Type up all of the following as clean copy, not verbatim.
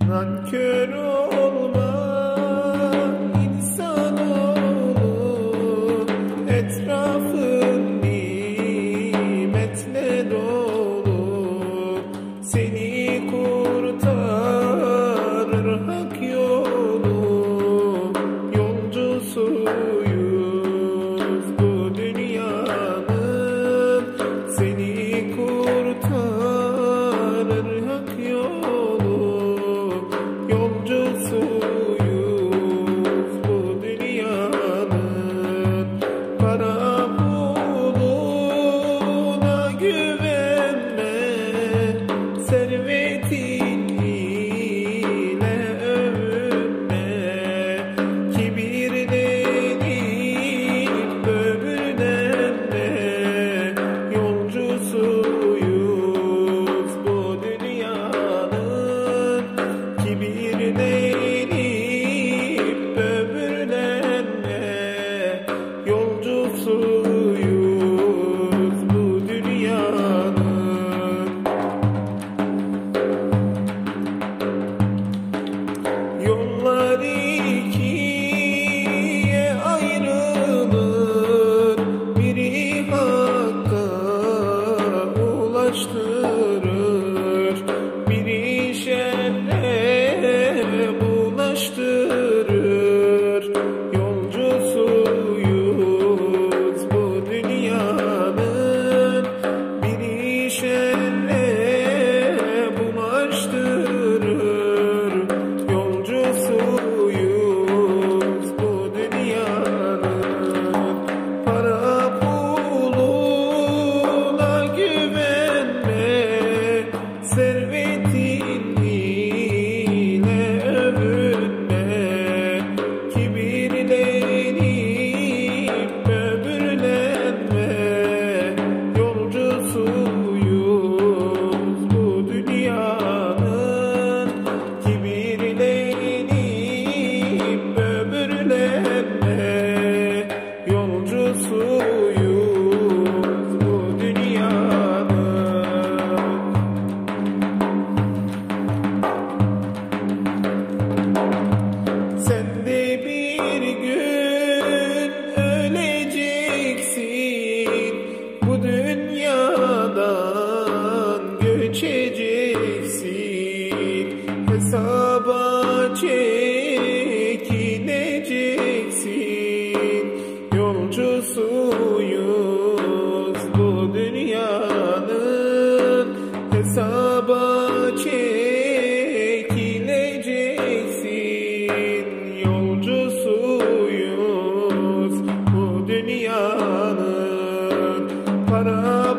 Nankör olma insanoğlu, etrafın nimetle dolu. Seni kurtarır hak yolu, yolcusuyuz bu dünyanın. Seni kurtarır hak yolu, yolcusuyuz bu dünyanın. Para puluna güvenme, servetin ile övünme. Kibirlenip böbürlenme, yolcusuyuz bu dünyanın. Kibirlenip böbürlenme, yolcusuyuz bu dünyanın. Yollar ikiye ayrılır, biri hakka ulaştırır, biri şerre bulaştırır. Yolcusuyuz bu dünyanın, biri şerre bulaştırır. Yolcusuyuz bu dünyanın. Para puluna güvenme, servetin ile övünme. Kibirlenip böbürlenme, yolcusuyuz bu dünyanın. Kibirlenip böbürlenme, yolcusuyuz bu dünyanın. Sen de bir gün öleceksin, bu dünyadan göçeceksin. Hesaba çekileceksin. Yolcusuyuz bu dünyanın. Hesaba çekileceksin. Yolcusuyuz bu dünyanın. Para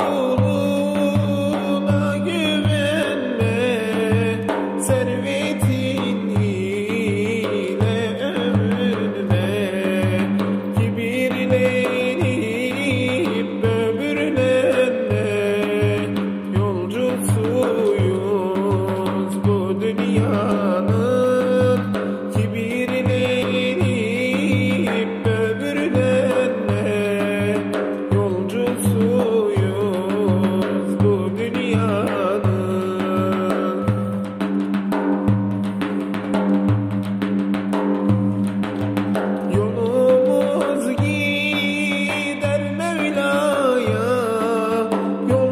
puluna güvenme, servetin ile övünme. Kibirlenip böbürlenme, yolcusuyuz bu dünyanın. Kibirlenip böbürlenme, yolcusuyuz bu dünyanın. Yolumuz gider Mevla'ya, yol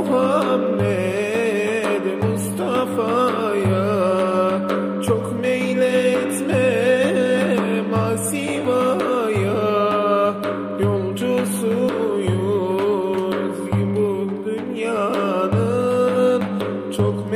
Muhammed Mustafa'ya. Çok meyletme masivaya, yolcusuyuz bu dünyanın. Çok